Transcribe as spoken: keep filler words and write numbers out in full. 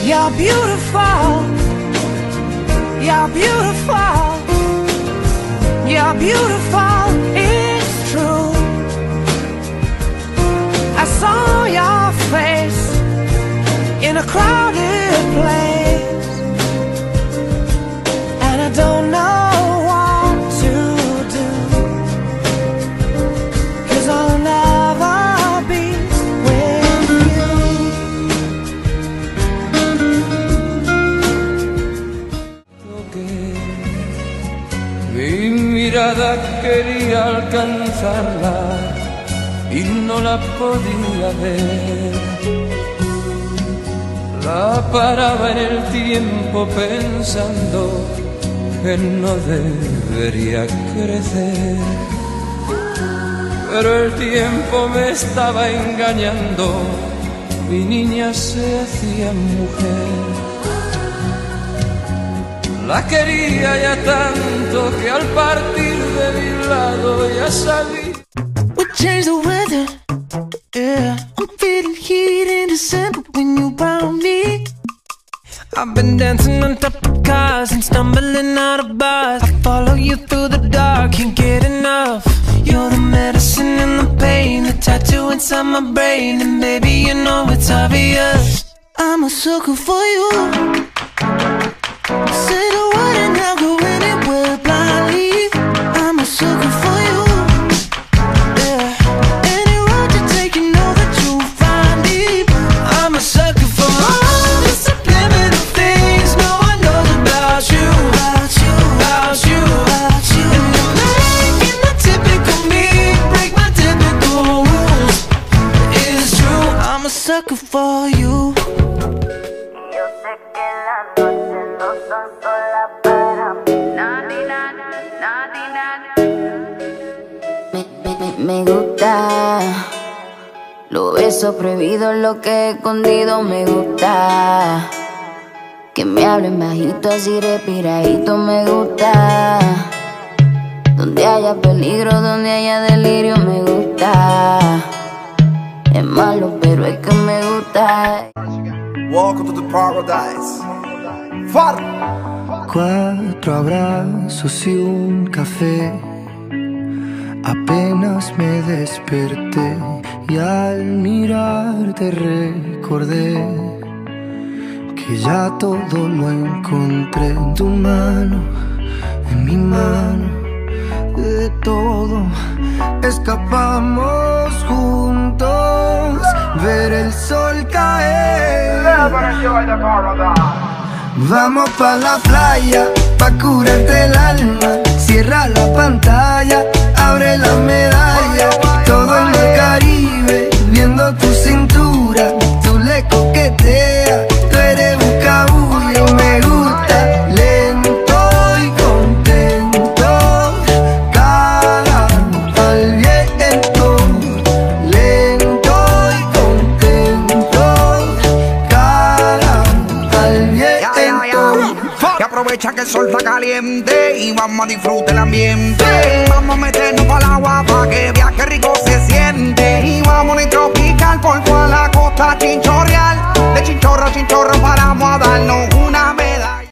You're beautiful, you're beautiful, you're beautiful, it's true. I saw your face in a crowded place, and I don't know what to do, 'cause I'll never be with you. Mi mirada quería alcanzarla y no la podía ver. La paraba en el tiempo pensando que no debería crecer, pero el tiempo me estaba engañando, mi niña se hacía mujer. La quería ya tanto que al partir de mi lado ya sabía. We changed the weather, yeah. I'm feeling heat in December when you found me. I've been dancing on top of cars and stumbling out of bars. I follow you through the dark, can't get enough. You're the medicine and the pain, the tattoo inside my brain, and baby you know it's obvious. I'm a sucker for you. Say the word and I'll go anywhere blindly. I'm a sucker for you. Yeah. Any road you take, you know that you'll find me. I'm a sucker for all the subliminal things no one knows about you, About you, about you, about you. and you're making the typical me break my typical rules. It's true, I'm a sucker for you. Yo sé que la noche no son sola para mí. Nadi, nada, nadi, nada. Me, me, me, me gusta. Lo beso prohibido, lo que he escondido me gusta. Que me hablen bajito, así respiradito me gusta. Donde haya peligro, donde haya delirio me gusta. Es malo, pero es que me gusta. Welcome to the paradise. Far. Cuatro abrazos y un café. Apenas me desperté y al mirarte recordé que ya todo lo encontré en tu mano, en mi mano. De todo escapamos juntos, ver el sol caer. Vamos pa' la playa, pa' curarte el alma. Cierra la pantalla, abre la medalla. Todo en el Caribe, viendo tu cintura. Tú le coqueteas, tú eres buscabullo. Me gusta, lento y contento. Cara al viento, lento y contento. Cara al viento. Y aprovecha que el sol está caliente y vamos a disfrutar el ambiente. Vamos a meternos para el agua para que viaje rico se siente. Y vamos a tropical por toda la costa chinchorreal. De chinchorro a chinchorro paramos a darnos una medalla.